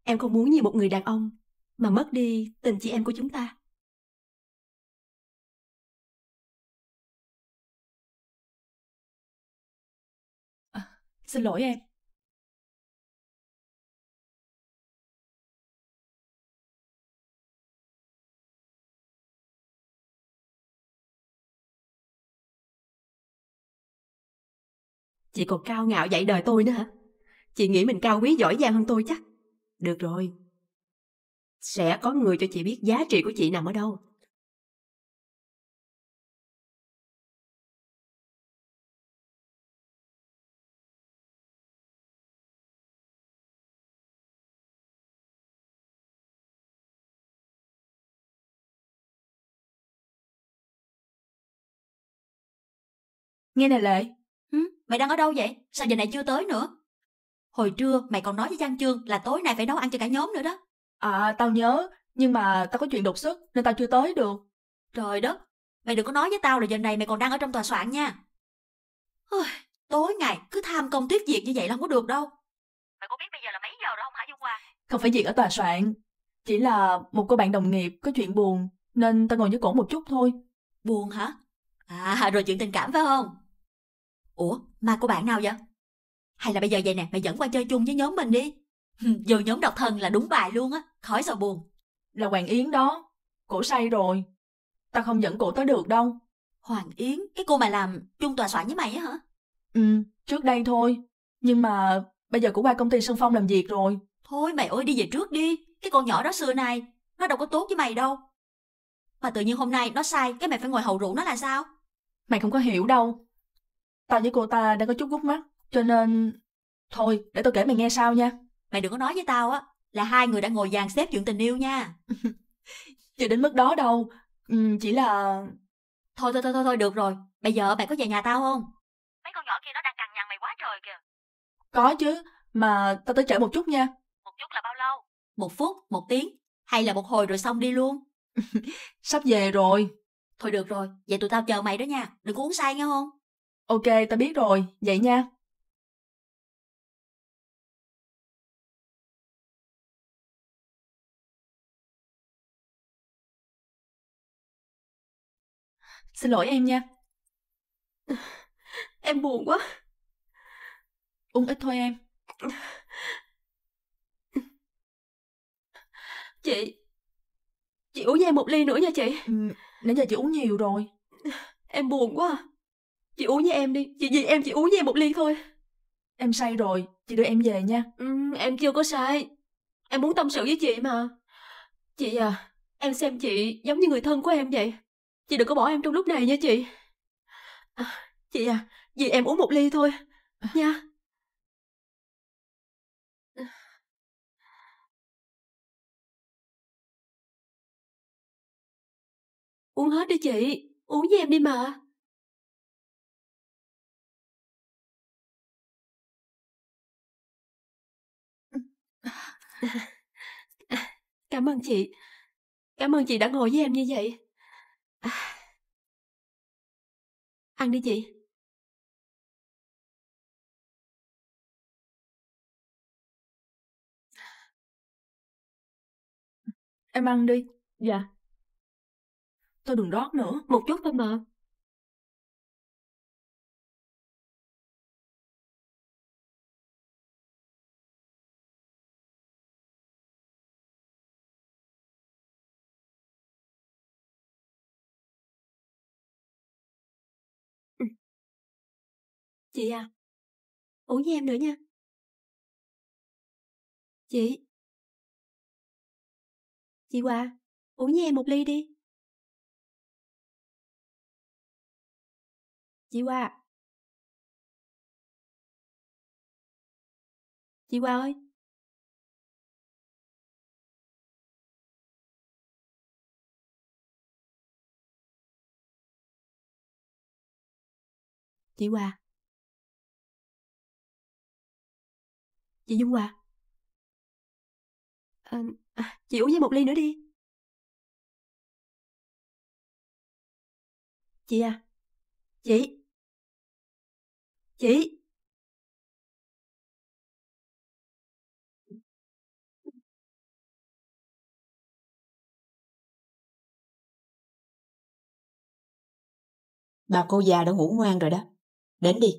Em không muốn như một người đàn ông mà mất đi tình chị em của chúng ta. Xin lỗi em. Chị còn cao ngạo dạy đời tôi nữa hả? Chị nghĩ mình cao quý giỏi giang hơn tôi chắc. Được rồi. Sẽ có người cho chị biết giá trị của chị nằm ở đâu. Nghe này Lệ. Mày đang ở đâu vậy? Sao giờ này chưa tới nữa? Hồi trưa mày còn nói với Giang Chương là tối nay phải nấu ăn cho cả nhóm nữa đó. À, tao nhớ, nhưng mà tao có chuyện đột xuất nên tao chưa tới được. Trời đất, mày đừng có nói với tao là giờ này mày còn đang ở trong tòa soạn nha. Tối ngày cứ tham công tiếc việc như vậy là không có được đâu. Mày có biết bây giờ là mấy giờ rồi không hả Dung Hoa? Không phải việc ở tòa soạn, chỉ là một cô bạn đồng nghiệp có chuyện buồn nên tao ngồi với cổ một chút thôi. Buồn hả? À, rồi chuyện tình cảm phải không? Ủa, mà cô bạn nào vậy? Hay là bây giờ vậy nè, mày dẫn qua chơi chung với nhóm mình đi. Vô nhóm độc thân là đúng bài luôn á, khỏi sao buồn. Là Hoàng Yến đó, cổ say rồi. Tao không dẫn cổ tới được đâu. Hoàng Yến, cái cô mà làm chung tòa soạn với mày á hả? Trước đây thôi. Nhưng mà bây giờ cổ qua công ty Sơn Phong làm việc rồi. Thôi mày ơi, đi về trước đi. Cái con nhỏ đó xưa nay nó đâu có tốt với mày đâu. Mà tự nhiên hôm nay nó sai, cái mày phải ngồi hầu rượu nó là sao? Mày không có hiểu đâu. Tao với cô ta đang có chút gút mắt, cho nên... Thôi, để tao kể mày nghe sau nha. Mày đừng có nói với tao á là hai người đã ngồi dàn xếp chuyện tình yêu nha. Chưa đến mức đó đâu. Chỉ là... Thôi, được rồi. Bây giờ mày có về nhà tao không? Mấy con nhỏ kia nó đang cằn nhằn mày quá trời kìa. Có chứ, mà tao tới trễ một chút nha. Một chút là bao lâu? 1 phút, 1 tiếng, hay là một hồi rồi xong đi luôn? Sắp về rồi. Thôi được rồi, vậy tụi tao chờ mày đó nha. Đừng có uống say nghe không? Ok, tao biết rồi, vậy nha. Xin lỗi em nha. Em buồn quá. Uống ít thôi em. Chị uống với em một ly nữa nha chị. Nãy giờ chị uống nhiều rồi. Em buồn quá à. Chị uống với em đi. Chị vì em chỉ uống với em một ly thôi. Em say rồi, chị đưa em về nha. Em chưa có sai. Em muốn tâm sự với chị mà. Chị à, em xem chị giống như người thân của em vậy. Chị đừng có bỏ em trong lúc này nha chị. Chị à, vì em uống một ly thôi nha. Uống hết đi chị. Uống với em đi mà. Cảm ơn chị. Cảm ơn chị đã ngồi với em như vậy. Ăn đi chị. Em ăn đi. Dạ. Tôi đừng rót nữa. Một chút thôi mà. Chị à, uống với em nữa nha. Chị Hoa, uống với em một ly đi. Chị Hoa. Chị Hoa ơi. Chị Hoa. Chị Dung Hoa. Chị uống với một ly nữa đi. Chị à. Chị. Bà cô già đã ngủ ngoan rồi đó. Đến đi.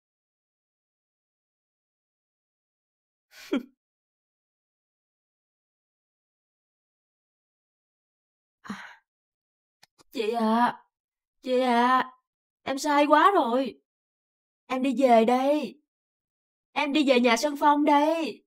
Chị à, em sai quá rồi. Em đi về đây. Em đi về nhà Sơn Phong đây.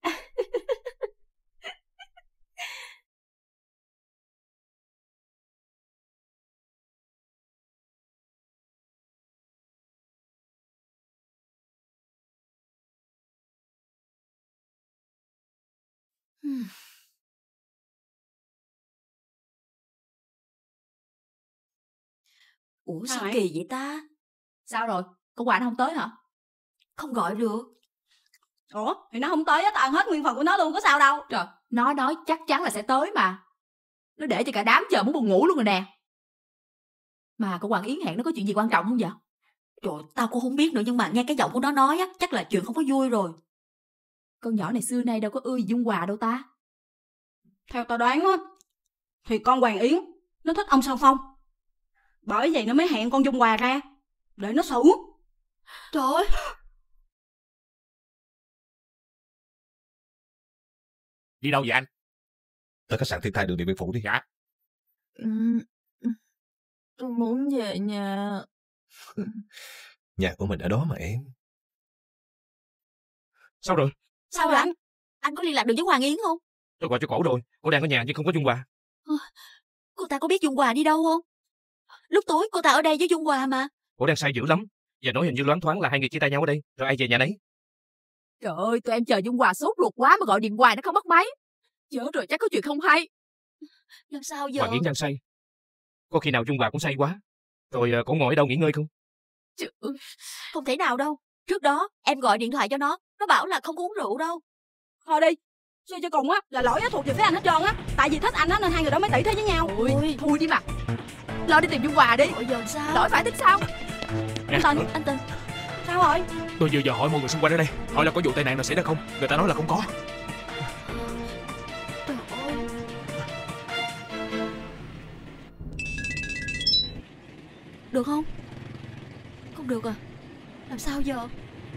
Ủa Sao sao vậy? kỳ vậy ta? Sao rồi? Con Quà nó không tới hả? Không gọi được. Ủa, thì nó không tới á, tao ăn hết nguyên phần của nó luôn, có sao đâu. Trời, nó nói chắc chắn là sẽ tới mà. Nó để cho cả đám chờ muốn buồn ngủ luôn rồi nè. Mà con Hoàng Yến hẹn nó có chuyện gì quan trọng không vậy? Trời, tao cũng không biết nữa, nhưng mà nghe cái giọng của nó nói á, chắc là chuyện không có vui rồi. Con nhỏ này xưa nay đâu có ưa gì Dung Hòa đâu ta. Theo tao đoán á, thì con Hoàng Yến nó thích ông Sơn Phong. Bởi vậy nó mới hẹn con Dung Hòa ra để nó xử. Trời ơi, đi đâu vậy anh? Tới khách sạn Thiên Thai đường Điện Biên Phủ đi. Dạ. Tôi muốn về nhà. Nhà của mình ở đó mà em. Sao rồi? sao rồi anh? Anh có liên lạc được với Hoàng Yến không? Tôi gọi cho cổ rồi. Cô đang ở nhà nhưng không có Dung Hòa. Cô ta có biết Dung Hòa đi đâu không? Lúc tối cô ta ở đây với Dung Hòa mà. Cổ đang say dữ lắm. Và nói hình như loáng thoáng là hai người chia tay nhau ở đây. Rồi ai về nhà nấy. Trời ơi, tụi em chờ Dung Hòa sốt ruột quá mà gọi điện hoài nó không bắt máy. Chớ rồi chắc có chuyện không hay. Làm sao giờ? Hoàng Yến đang say. Có khi nào Dung Hòa cũng say quá. Rồi cổ ngồi ở đâu nghỉ ngơi không? Trời, Không thể nào đâu. Trước đó em gọi điện thoại cho nó bảo là không có uống rượu đâu. Thôi đi, suy cho cùng á là lỗi á thuộc về phía anh hết trơn á. Tại vì thích anh á nên hai người đó mới tỉ thí với nhau. ôi, thôi đi mà. Lo đi tìm Dung Hòa đi. Rồi giờ sao? Lỗi phải tính sao? Nè, Anh Tình. Sao rồi? tôi vừa giờ hỏi mọi người xung quanh ở đây. Hỏi là có vụ tai nạn nào xảy ra không? Người ta nói là không có. Trời ơi. Được không? Không được à? Làm sao giờ?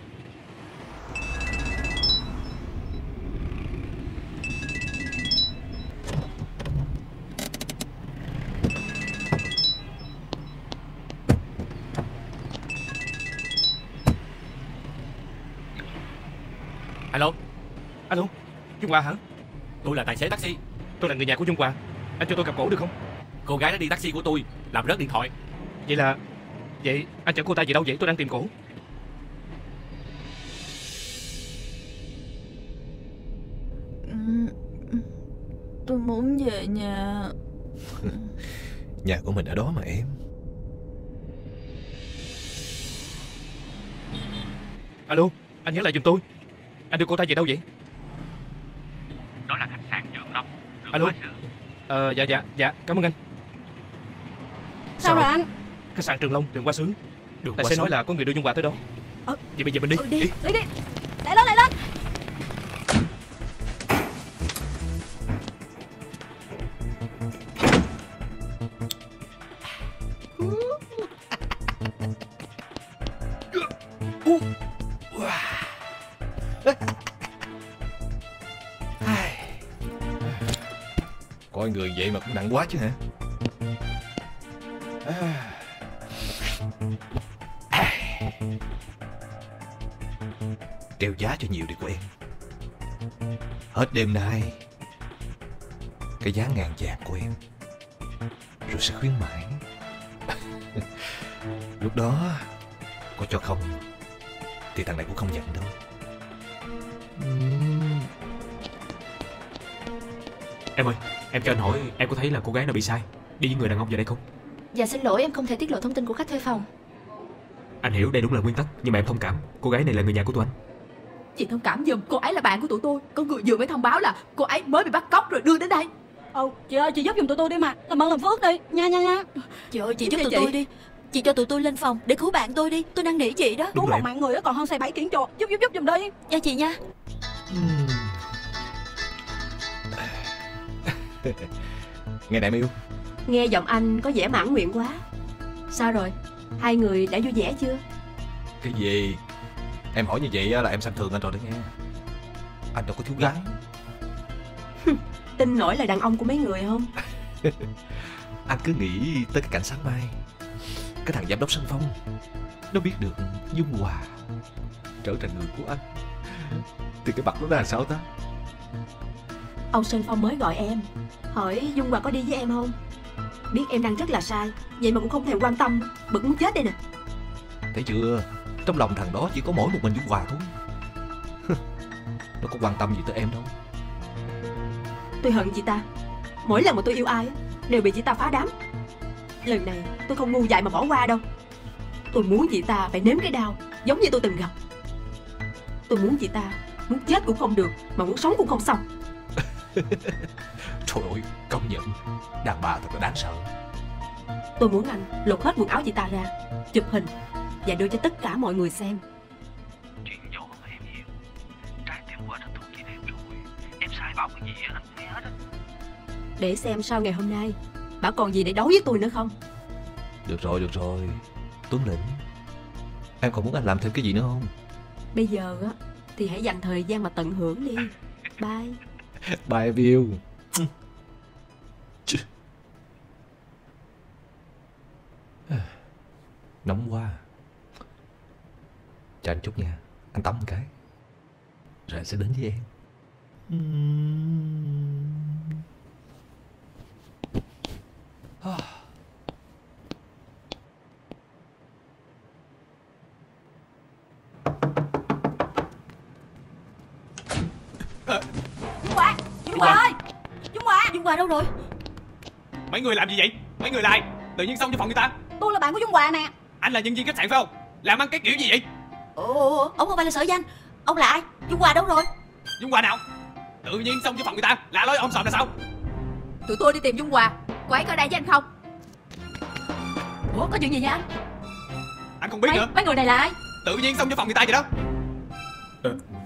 Alo. Alo. Dung Hòa hả? Tôi là tài xế taxi. Tôi là người nhà của Dung Hòa. Anh cho tôi gặp cổ được không? Cô gái đã đi taxi của tôi, làm rớt điện thoại. Vậy anh chở cô ta về đâu vậy? Tôi đang tìm cổ. Tôi muốn về nhà. Nhà của mình ở đó mà em. Alo. Anh nhớ lại giùm tôi. Anh đưa cô ta về đâu vậy? Đó là khách sạn Dượng Long. Alo. Dạ, cảm ơn anh. Sao rồi anh? Khách sạn Trường Long, đường Qua Xứ. Đường Tài Qua xế Xứ. nói là có người đưa Dung Hòa tới đó. Vậy bây giờ mình đi. Đi. Đi đi. Lại lên, lại lên. Coi người vậy mà cũng nặng quá chứ hả? Treo giá cho nhiều đi của em. Hết đêm nay cái giá 1000 vàng của em rồi sẽ khuyến mãi. Lúc đó có cho không thì thằng này cũng không nhận đâu. Em ơi, em cho anh hỏi, em có thấy là cô gái nào bị sai đi với người đàn ông vào đây không? Dạ xin lỗi, em không thể tiết lộ thông tin của khách thuê phòng. Anh hiểu đây đúng là nguyên tắc, nhưng mà em thông cảm. Cô gái này là người nhà của tụi anh. Chị thông cảm giùm, cô ấy là bạn của tụi tôi. Có người vừa mới thông báo là cô ấy mới bị bắt cóc rồi đưa đến đây. Chị ơi, chị giúp giùm tụi tôi đi mà. Làm ơn làm phước đi, nha. Trời ơi, chị Giúp giúp cho tụi chị. tôi đi. Chị cho tụi tôi lên phòng để cứu bạn tôi đi. Tôi năn nỉ chị đó. Cứu Đúng một rồi. mạng người á còn hơn xây 7 kiến chùa. Giúp giùm đi. Nha chị nha. Nghe nè em yêu. Nghe giọng anh có vẻ mãn nguyện quá. Sao rồi? Hai người đã vui vẻ chưa? Cái gì? Em hỏi như vậy là em xem thường anh rồi đấy nghe. Anh đâu có thiếu gái. Tin nổi là đàn ông của mấy người không? Anh cứ nghĩ tới cái cảnh sáng mai, cái thằng giám đốc Sơn Phong nó biết được Dung Hòa trở thành người của anh, thì cái mặt nó là sao ta? Ông Sơn Phong mới gọi em, hỏi Dung Hòa có đi với em không. Biết em đang rất là sai, vậy mà cũng không thèm quan tâm, bực muốn chết đây nè. Thấy chưa? Trong lòng thằng đó chỉ có mỗi một mình Dung Hòa thôi. Nó có quan tâm gì tới em đâu. Tôi hận chị ta. Mỗi lần mà tôi yêu ai đều bị chị ta phá đám. Lần này tôi không ngu dại mà bỏ qua đâu. Tôi muốn chị ta phải nếm cái đau giống như tôi từng gặp. Tôi muốn chị ta muốn chết cũng không được, mà muốn sống cũng không xong. Trời ơi, công nhận đàn bà thật là đáng sợ. Tôi muốn anh lột hết quần áo chị ta ra, chụp hình và đưa cho tất cả mọi người xem. Chuyện nhỏ mà em hiểu. Trái tim qua đã thuộc về em rồi. Em sai bảo cái gì anh cũng nghe hết á. Để xem sau ngày hôm nay bà còn gì để đấu với tôi nữa không. Được rồi Tuấn Lĩnh, em còn muốn anh làm thêm cái gì nữa không? Bây giờ á thì hãy dành thời gian mà tận hưởng đi. Bye. Bye em yêu. Nóng quá. Cho anh chút nha, anh tắm một cái rồi anh sẽ đến với em. Dung Hòa! Dung Hòa ơi! Dung Hòa! Dung Hòa đâu rồi? Mấy người làm gì vậy? Mấy người là ai? Tự nhiên xông vô phòng người ta. Tôi là bạn của Dung Hòa nè. Anh là nhân viên khách sạn phải không? Làm ăn cái kiểu gì vậy? Ồ, ông không phải là Sở Danh. Ông là ai? Dung Hòa đâu rồi? Dung Hòa nào? Tự nhiên xông vô phòng người ta lạ lối om sòm là sao? Tụi tôi đi tìm Dung Hòa. Cô ấy có ở đây với anh không? Ủa, có chuyện gì vậy anh? Anh không biết nữa. Mấy người này là ai? Tự nhiên xông vô phòng người ta vậy đó.